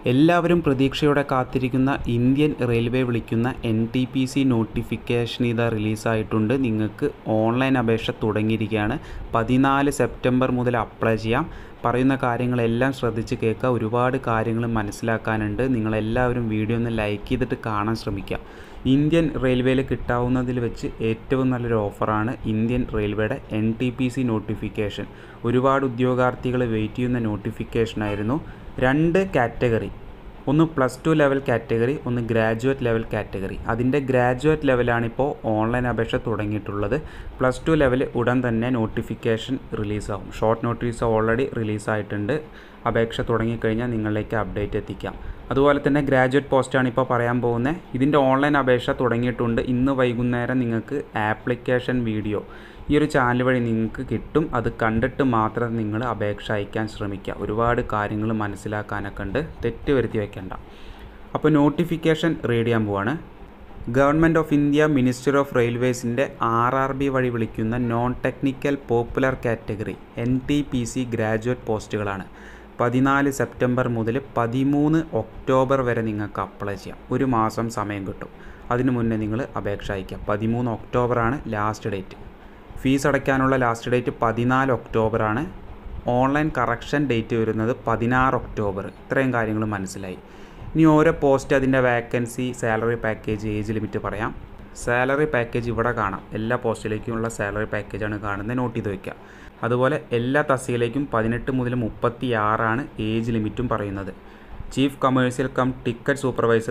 എല്ലാവരും പ്രതീക്ഷയോടെ കാത്തിരിക്കുന്ന ഇന്ത്യൻ റെയിൽവേ വിളിക്കുന്ന NTPC നോട്ടിഫിക്കേഷൻ ഇതാ റിലീസായിട്ടുണ്ട്. നിങ്ങൾക്ക് ഓൺലൈൻ അപേക്ഷ തുടങ്ങിയിരിക്കുകയാണ്. 14 സെപ്റ്റംബർ മുതൽ അപ്ലൈ ചെയ്യാം. പറയുന്ന കാര്യങ്ങളെല്ലാം ശ്രദ്ധിച്ച് കേൾക്കുക. ഒരുപാട് കാര്യങ്ങൾ മനസ്സിലാക്കാനുണ്ട്. നിങ്ങളെല്ലാവരും വീഡിയോ ഒന്ന് ലൈക്ക് ചെയ്തിട്ട് കാണാൻ ശ്രമിക്കുക. ഇന്ത്യൻ റെയിൽവേയിൽ കിട്ടാവുന്നതിൽ വെച്ച് ഏറ്റവും നല്ലൊരു ഓഫറാണ് ഇന്ത്യൻ റെയിൽവേയുടെ NTPC നോട്ടിഫിക്കേഷൻ. ഒരുപാട് ഉദ്യോഗാർത്ഥികൾ വെയിറ്റ് ചെയ്യുന്ന നോട്ടിഫിക്കേഷനായിരുന്നു. 2 കാറ്റഗറി, ഒന്ന് +2 ലെവൽ കാറ്റഗറി, ഒന്ന് ഗ്രാജുവേറ്റ് ലെവൽ കാറ്റഗറി. അതിൻ്റെ ഗ്രാജുവേറ്റ് ലെവലാണിപ്പോൾ ഓൺലൈൻ അപേക്ഷ തുടങ്ങിയിട്ടുള്ളത്. +2 ലെവൽ ഉടൻ തന്നെ നോട്ടിഫിക്കേഷൻ റിലീസാവും. ഷോർട്ട് നോട്ടീസ് ഓൾറെഡി റിലീസായിട്ടുണ്ട്. അപേക്ഷ തുടങ്ങിക്കഴിഞ്ഞാൽ നിങ്ങളിലേക്ക് അപ്ഡേറ്റ് എത്തിക്കാം. അതുപോലെ തന്നെ ഗ്രാജുവേറ്റ് പോസ്റ്റാണ് ഇപ്പോൾ പറയാൻ പോകുന്നത്. ഇതിൻ്റെ ഓൺലൈൻ അപേക്ഷ തുടങ്ങിയിട്ടുണ്ട്. ഇന്ന് വൈകുന്നേരം നിങ്ങൾക്ക് ആപ്ലിക്കേഷൻ വീഡിയോ ഈ ഒരു ചാനൽ വഴി നിങ്ങൾക്ക് കിട്ടും. അത് കണ്ടിട്ട് മാത്രം നിങ്ങൾ അപേക്ഷ അയക്കാൻ ശ്രമിക്കുക. ഒരുപാട് കാര്യങ്ങൾ മനസ്സിലാക്കാനൊക്കെ ഉണ്ട്. തെറ്റ് വരുത്തി വയ്ക്കേണ്ട. അപ്പോൾ നോട്ടിഫിക്കേഷൻ റീഡ് ചെയ്യാൻ പോവാണ്. Government of India minister of റെയിൽവേസിൻ്റെ RRB വഴി വിളിക്കുന്ന non technical popular category NTPC graduate പോസ്റ്റുകളാണ്. 14 സെപ്റ്റംബർ മുതൽ 13 ഒക്ടോബർ വരെ നിങ്ങൾക്ക് അപ്ലൈ ചെയ്യാം. ഒരു മാസം സമയം കിട്ടും. അതിനു മുന്നേ നിങ്ങൾ അപേക്ഷ അയക്കാം. 13 ഒക്ടോബറാണ് ലാസ്റ്റ് ഡേറ്റ്. ഫീസ് അടയ്ക്കാനുള്ള ലാസ്റ്റ് ഡേറ്റ് 14 ഒക്ടോബറാണ്. ഓൺലൈൻ കറക്ഷൻ ഡേറ്റ് വരുന്നത് 16 ഒക്ടോബർ. ഇത്രയും കാര്യങ്ങൾ മനസ്സിലായി. ഇനി ഓരോ പോസ്റ്റ്, അതിൻ്റെ vacancy, salary package, age limit പറയാം. സാലറി പാക്കേജ് ഇവിടെ കാണാം. എല്ലാ പോസ്റ്റിലേക്കുമുള്ള സാലറി പാക്കേജാണ് കാണുന്നത്. നോട്ട് ചെയ്ത് വയ്ക്കുക. അതുപോലെ എല്ലാ തസ്തികയിലേക്കും 18 മുതൽ 36 ഏജ് ലിമിറ്റും പറയുന്നത്. Chief commercial cum ticket supervisor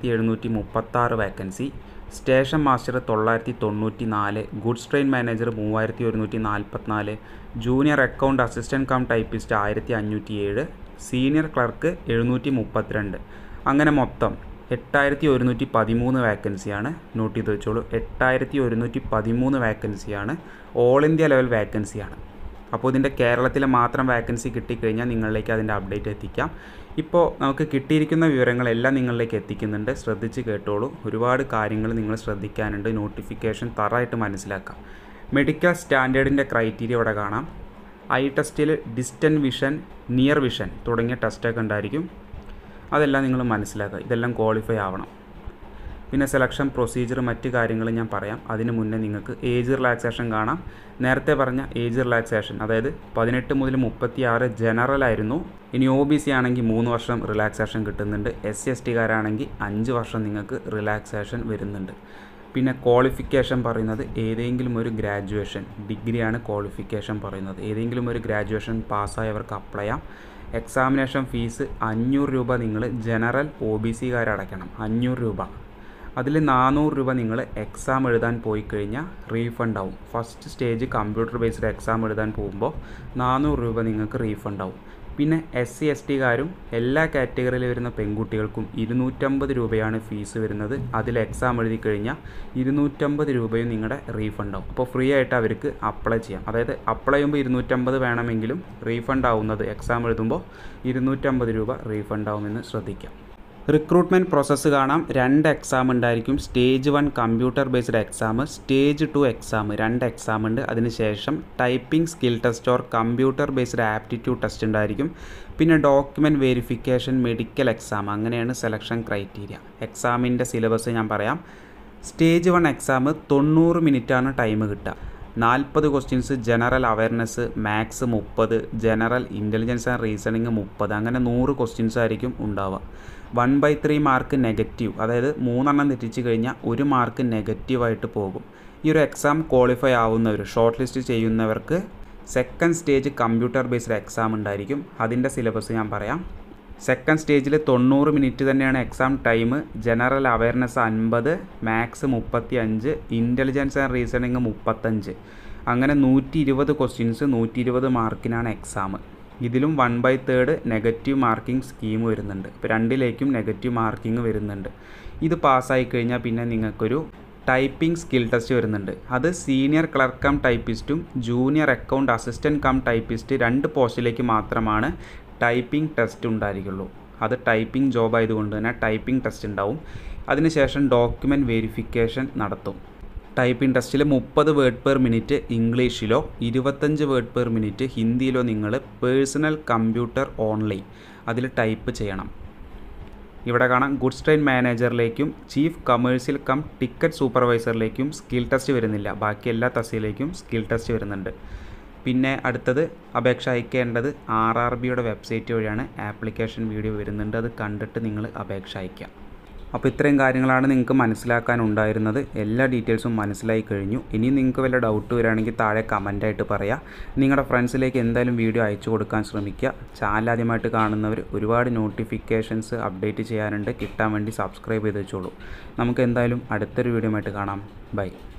1736 vacancy. Station master 994, goods train manager 3144, junior account assistant cum typist 1507, senior clerk 732. അങ്ങനെ മൊത്തം 8113 വേക്കൻസിയാണ്. നോട്ട് ചെയ്ത് വെച്ചോളൂ. 8113 വേക്കൻസിയാണ്. ഓൾ ഇന്ത്യ ലെവൽ വേക്കൻസിയാണ്. അപ്പോൾ ഇതിൻ്റെ കേരളത്തിലെ മാത്രം വേക്കൻസി കിട്ടിക്കഴിഞ്ഞാൽ നിങ്ങളിലേക്ക് അതിൻ്റെ അപ്ഡേറ്റ് എത്തിക്കാം. ഇപ്പോൾ നമുക്ക് കിട്ടിയിരിക്കുന്ന വിവരങ്ങളെല്ലാം നിങ്ങളിലേക്ക് എത്തിക്കുന്നുണ്ട്. ശ്രദ്ധിച്ച് കേട്ടോളൂ. ഒരുപാട് കാര്യങ്ങൾ നിങ്ങൾ ശ്രദ്ധിക്കാനുണ്ട്. നോട്ടിഫിക്കേഷൻ തറയായിട്ട് മനസ്സിലാക്കാം. മെഡിക്കൽ സ്റ്റാൻഡേർഡിൻ്റെ ക്രൈറ്റീരിയ ഇവിടെ കാണാം. ഐ ടെസ്റ്റിൽ ഡിസ്റ്റൻറ്റ് വിഷൻ, നിയർ വിഷൻ തുടങ്ങിയ ടെസ്റ്റൊക്കെ ഉണ്ടായിരിക്കും. അതെല്ലാം നിങ്ങൾ മനസ്സിലാക്കുക. ഇതെല്ലാം ക്വാളിഫൈ ആവണം. പിന്നെ സെലക്ഷൻ പ്രൊസീജിയർ, മറ്റ് കാര്യങ്ങൾ ഞാൻ പറയാം. അതിന് മുന്നേ നിങ്ങൾക്ക് ഏജ് റിലാക്സേഷൻ കാണാം. നേരത്തെ പറഞ്ഞ ഏജ് റിലാക്സേഷൻ, അതായത് 18 മുതൽ 36 ജനറൽ ആയിരുന്നു. ഇനി OBC ആണെങ്കിൽ 3 വർഷം റിലാക്സേഷൻ കിട്ടുന്നുണ്ട്. SC/ST-കാരാണെങ്കിൽ 5 വർഷം നിങ്ങൾക്ക് റിലാക്സേഷൻ വരുന്നുണ്ട്. പിന്നെ ക്വാളിഫിക്കേഷൻ പറയുന്നത് ഏതെങ്കിലും ഒരു ഗ്രാജുവേഷൻ, ഡിഗ്രിയാണ് ക്വാളിഫിക്കേഷൻ പറയുന്നത്. ഏതെങ്കിലും ഒരു ഗ്രാജുവേഷൻ പാസ്സായവർക്ക് അപ്ലൈ ചെയ്യാം. എക്സാമിനേഷൻ ഫീസ് 500 രൂപ നിങ്ങൾ ജനറൽ OBC-കാരടയ്ക്കണം. 500 രൂപ. അതിൽ 400 രൂപ നിങ്ങൾ എക്സാം എഴുതാൻ പോയി കഴിഞ്ഞാൽ റീഫണ്ട് ആവും. First stage computer based exam എഴുതാൻ പോകുമ്പോൾ 400 രൂപ നിങ്ങൾക്ക് റീഫണ്ട് ആവും. പിന്നെ SC/ST-കാരും എല്ലാ കാറ്റഗറിയിൽ വരുന്ന പെൺകുട്ടികൾക്കും 250 രൂപയാണ് ഫീസ് വരുന്നത്. അതിൽ എക്സാം എഴുതി കഴിഞ്ഞാൽ 250 രൂപയും നിങ്ങളുടെ റീഫണ്ട് ആവും. അപ്പോൾ ഫ്രീ ആയിട്ട് അവർക്ക് അപ്ലൈ ചെയ്യാം. അതായത് അപ്ലൈ ചെയ്യുമ്പോൾ 250 വേണമെങ്കിലും റീഫണ്ട് ആവുന്നത് എക്സാം എഴുതുമ്പോൾ 250 രൂപ റീഫണ്ട് ആവുമെന്ന് ശ്രദ്ധിക്കാം. റിക്രൂട്ട്മെൻറ്റ് പ്രോസസ്സ് കാണാം. 2 എക്സാം ഉണ്ടായിരിക്കും. Stage 1 computer based exam, stage 2 exam, 2 exam ഉണ്ട്. അതിനുശേഷം typing skill test or computer based aptitude test ഉണ്ടായിരിക്കും. പിന്നെ ഡോക്യുമെൻറ്റ് വെരിഫിക്കേഷൻ, മെഡിക്കൽ എക്സാം. അങ്ങനെയാണ് സെലക്ഷൻ ക്രൈറ്റീരിയ. എക്സാമിൻ്റെ സിലബസ് ഞാൻ പറയാം. സ്റ്റേജ് 1 എക്സാം 90 മിനിറ്റാണ് ടൈം കിട്ടുക. 40 questions general awareness, maths 30, general intelligence and reasoning 30. അങ്ങനെ 100 ക്വസ്റ്റ്യൻസ് ആയിരിക്കും ഉണ്ടാവുക. 1/3 മാർക്ക് നെഗറ്റീവ്, അതായത് 3 തെറ്റിച്ച് കഴിഞ്ഞാൽ 1 മാർക്ക് നെഗറ്റീവായിട്ട് പോകും. ഈ ഒരു എക്സാം ക്വാളിഫൈ ആവുന്നവർ, ഷോർട്ട് ലിസ്റ്റ് ചെയ്യുന്നവർക്ക് second stage computer based exam ഉണ്ടായിരിക്കും. അതിൻ്റെ സിലബസ് ഞാൻ പറയാം. സെക്കൻഡ് സ്റ്റേജിൽ 90 മിനിറ്റ് തന്നെയാണ് exam time. General awareness 50, maths 35, intelligence and reasoning 35. അങ്ങനെ 120 ക്വസ്റ്റ്യൻസ്, 120 മാർക്കിനാണ് എക്സാം. ഇതിലും 1/3 നെഗറ്റീവ് മാർക്കിംഗ് സ്കീം വരുന്നുണ്ട്. ഇപ്പോൾ 2ലേക്കും നെഗറ്റീവ് മാർക്കിംഗ് വരുന്നുണ്ട്. ഇത് പാസ്സായി കഴിഞ്ഞാൽ പിന്നെ നിങ്ങൾക്കൊരു ടൈപ്പിംഗ് സ്കിൽ ടെസ്റ്റ് വരുന്നുണ്ട്. അത് സീനിയർ ക്ലർക്ക് കം ടൈപ്പിസ്റ്റും junior account assistant cum typist 2 പോസ്റ്റിലേക്ക് മാത്രമാണ് ടൈപ്പിംഗ് ടെസ്റ്റ് ഉണ്ടായിരിക്കുള്ളൂ. അത് ടൈപ്പിംഗ് ജോബ് ആയതുകൊണ്ട് തന്നെ ടൈപ്പിംഗ് ടെസ്റ്റ് ഉണ്ടാവും. അതിനുശേഷം ഡോക്യുമെൻറ്റ് വെരിഫിക്കേഷൻ നടത്തും. ടൈപ്പിംഗ് ടെസ്റ്റിൽ 30 വേർഡ് പെർ മിനിറ്റ് ഇംഗ്ലീഷിലോ 25 വേർഡ് പെർ മിനിറ്റ് ഹിന്ദിയിലോ നിങ്ങൾ പേഴ്സണൽ കമ്പ്യൂട്ടർ ഓൺലി അതിൽ ടൈപ്പ് ചെയ്യണം. ഇവിടെ കാണാം ഗുഡ്സ് ട്രെയിൻ മാനേജറിലേക്കും ചീഫ് കമേഴ്സ്യൽ കം ടിക്കറ്റ് സൂപ്പർവൈസറിലേക്കും സ്കിൽ ടെസ്റ്റ് വരുന്നില്ല. ബാക്കി എല്ലാ തസ്തികയിലേക്കും സ്കിൽ ടെസ്റ്റ് വരുന്നുണ്ട്. പിന്നെ അടുത്തത് അപേക്ഷ അയക്കേണ്ടത് RRBയുടെ വെബ്സൈറ്റ് വഴിയാണ്. ആപ്ലിക്കേഷൻ വീഡിയോ വരുന്നുണ്ട്, അത് കണ്ടിട്ട് നിങ്ങൾ അപേക്ഷ അയക്കുക. അപ്പോൾ ഇത്രയും കാര്യങ്ങളാണ് നിങ്ങൾക്ക് മനസ്സിലാക്കാനുണ്ടായിരുന്നത്. എല്ലാ ഡീറ്റെയിൽസും മനസ്സിലായി കഴിഞ്ഞു. ഇനി നിങ്ങൾക്ക് വല്ല ഡൗട്ട് വരികയാണെങ്കിൽ താഴെ കമൻ്റായിട്ട് പറയാം. നിങ്ങളുടെ ഫ്രണ്ട്സിലേക്ക് എന്തായാലും വീഡിയോ അയച്ചു കൊടുക്കാൻ ശ്രമിക്കുക. ചാനൽ ആദ്യമായിട്ട് കാണുന്നവർ ഒരുപാട് നോട്ടിഫിക്കേഷൻസ് അപ്ഡേറ്റ് ചെയ്യാനുണ്ട്, കിട്ടാൻ വേണ്ടി സബ്സ്ക്രൈബ് ചെയ്ത് വെച്ചോളൂ. നമുക്ക് എന്തായാലും അടുത്തൊരു വീഡിയോ ആയിട്ട് കാണാം. ബൈ.